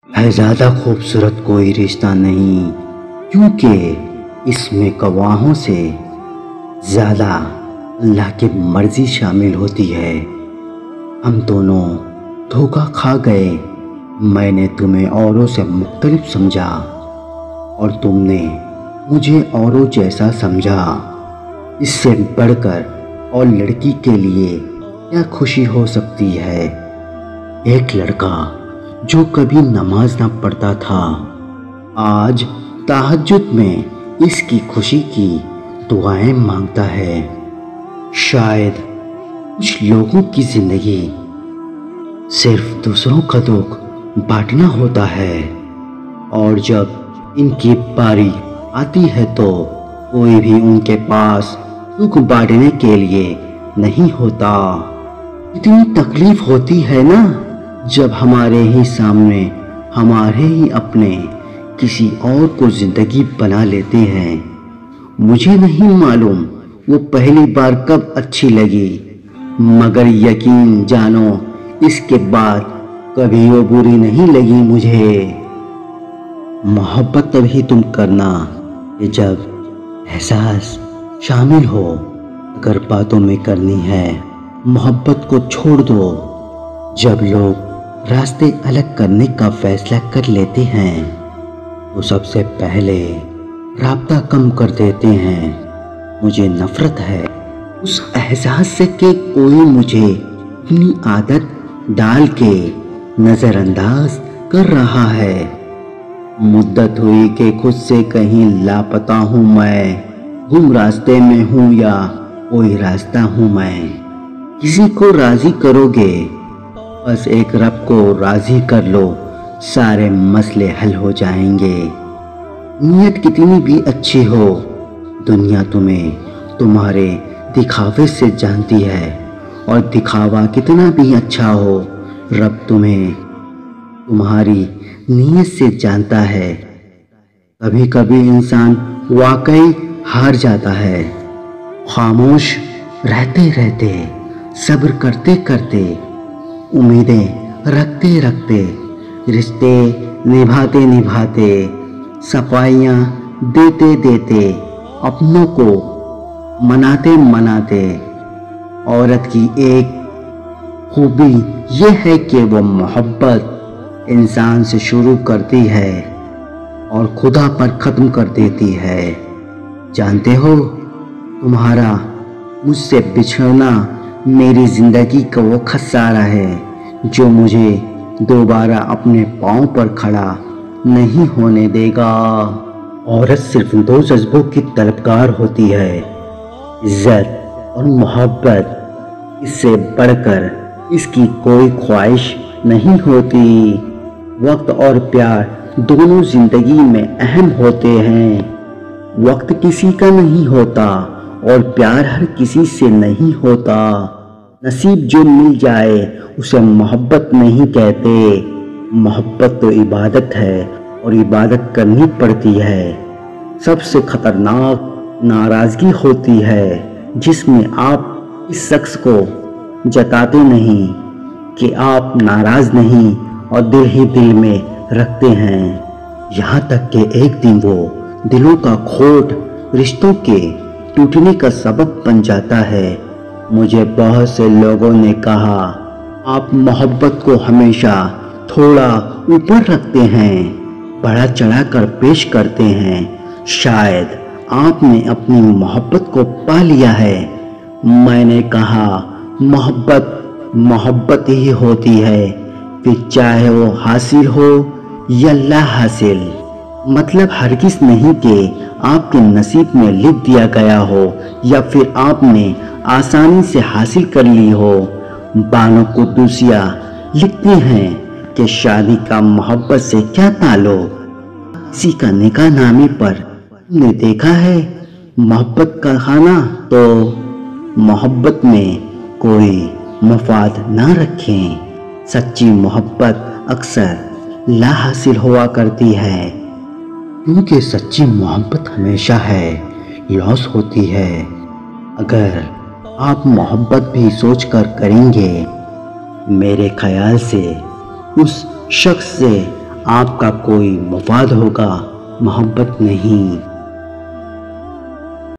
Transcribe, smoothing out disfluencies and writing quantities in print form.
ہے زیادہ خوبصورت کوئی رشتہ نہیں، کیونکہ اس میں گواہوں سے زیادہ اللہ کی مرضی شامل ہوتی ہے۔ ہم دونوں دھوکہ کھا گئے۔ میں نے تمہیں اوروں سے مختلف سمجھا اور تم نے مجھے اوروں جیسا سمجھا۔ اس سے بڑھ کر اور لڑکی کے لیے کیا خوشی ہو سکتی ہے؟ ایک لڑکا جو کبھی نماز نہ پڑھتا تھا، آج تہجد میں اس کی خوشی کی دعائیں مانگتا ہے۔ شاید کچھ لوگوں کی زندگی صرف دوسروں کا دکھ بانٹنا ہوتا ہے، اور جب ان کی باری آتی ہے تو کوئی بھی ان کے پاس دکھ بانٹنے کے لیے نہیں ہوتا۔ اتنی تکلیف ہوتی ہے نا جب ہمارے ہی سامنے ہمارے ہی اپنے کسی اور کو زندگی بنا لیتے ہیں۔ مجھے نہیں معلوم وہ پہلی بار کب اچھی لگی، مگر یقین جانو اس کے بعد کبھی وہ بری نہیں لگی مجھے۔ محبت تبھی تم کرنا کہ جب احساس شامل ہو۔ اگر باتوں میں کرنی ہے محبت کو چھوڑ دو۔ جب لوگ راستے الگ کرنے کا فیصلہ کر لیتے ہیں تو سب سے پہلے رابطہ کم کر دیتے ہیں۔ مجھے نفرت ہے اس احساس سے کہ کوئی مجھے اپنی عادت ڈال کے نظر انداز کر رہا ہے۔ مدت ہوئی کہ خود سے کہیں لاپتہ ہوں میں، گم راستے میں ہوں یا کوئی راستہ ہوں میں۔ کسی کو راضی کرو گے، بس ایک رب کو راضی کر لو، سارے مسئلے حل ہو جائیں گے۔ نیت کتنی بھی اچھی ہو، دنیا تمہیں تمہارے دکھاوے سے جانتی ہے، اور دکھاوا کتنا بھی اچھا ہو، رب تمہیں تمہاری نیت سے جانتا ہے۔ کبھی کبھی انسان واقعی ہار جاتا ہے۔ خاموش رہتے رہتے، صبر کرتے کرتے، امیدیں رکھتے رکھتے، رشتے نبھاتے نبھاتے، صفائیاں دیتے دیتے، اپنوں کو مناتے مناتے، عورت کی ایک خوبی یہ ہے کہ وہ محبت انسان سے شروع کرتی ہے اور خدا پر ختم کر دیتی ہے۔ جانتے ہو، تمہارا مجھ سے بچھڑنا میری زندگی کا وہ خسارہ ہے جو مجھے دوبارہ اپنے پاؤں پر کھڑا نہیں ہونے دے گا۔ عورت صرف دو جذبوں کی طلبگار ہوتی ہے، عزت اور محبت۔ اس سے بڑھ کر اس کی کوئی خواہش نہیں ہوتی۔ وقت اور پیار دونوں زندگی میں اہم ہوتے ہیں۔ وقت کسی کا نہیں ہوتا اور پیار ہر کسی سے نہیں ہوتا۔ نصیب جو مل جائے اسے محبت نہیں کہتے۔ محبت تو عبادت ہے اور عبادت کرنی پڑتی ہے۔ سب سے خطرناک ناراضگی ہوتی ہے جس میں آپ اس شخص کو جتاتے نہیں کہ آپ ناراض نہیں اور دل ہی دل میں رکھتے ہیں، یہاں تک کہ ایک دن وہ دلوں کا کھوٹ رشتوں کے ٹوٹنے کا سبب بن جاتا ہے۔ مجھے بہت سے لوگوں نے کہا، آپ محبت کو ہمیشہ تھوڑا اوپر رکھتے ہیں، بڑا چڑھا کر پیش کرتے ہیں۔ شاید آپ نے اپنی محبت کو پا لیا ہے۔ میں نے کہا، محبت ہی ہوتی ہے، پھر چاہے وہ حاصل ہو یا لا حاصل۔ مطلب ہرگز نہیں کہ آپ کے نصیب میں لکھ دیا گیا ہو یا پھر آپ نے آسانی سے حاصل کر لی ہو۔ بانو قدوسیہ لکھتے ہیں کہ شادی کا محبت سے کیا تعلق؟ کسی کا نکاح نامے پر تم نے دیکھا ہے محبت کا خانہ؟ تو محبت میں کوئی مفاد نہ رکھیں۔ سچی محبت اکثر لا حاصل ہوا کرتی ہے، کیونکہ سچی محبت ہمیشہ ہے لاس ہوتی ہے۔ اگر آپ محبت بھی سوچ کر کریں گے، میرے خیال سے اس شخص سے آپ کا کوئی مفاد ہوگا، محبت نہیں۔